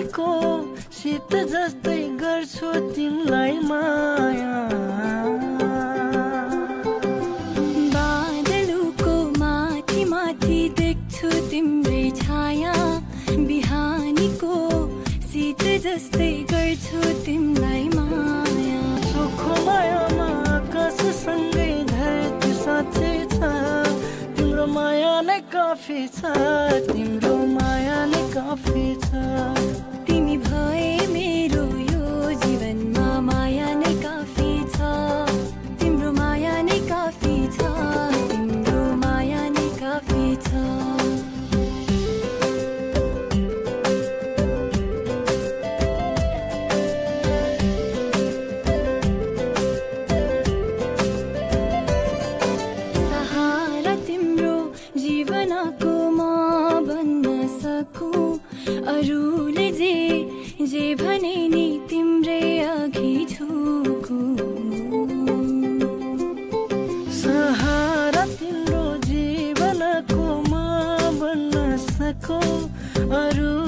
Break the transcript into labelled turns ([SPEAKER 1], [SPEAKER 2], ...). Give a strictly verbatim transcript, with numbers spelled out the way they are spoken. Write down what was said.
[SPEAKER 1] बिहानीको शीत जस्तै गर्छु तिमीलाई माया
[SPEAKER 2] बादलको माथि माथि देख्छु तिम्रै छाया बिहानीको शीत जस्तै गर्छु तिमीलाई माया
[SPEAKER 1] सुखो मायामा आकाशसँगै धरती साँच्चै छ तिम्रो माया नै काफी छ तिम्रो माया नै काफी छ
[SPEAKER 2] तिमी भए मेरो यो जीवनमा माया नै काफी छ तिम्रो माया नै काफी छ तिम्रो माया नै काफी छ अरूले जे जे भने नि तिम्रै अघि झुकु
[SPEAKER 1] सहारा तिम्रो जीवनको म बन्न सकौँ अरू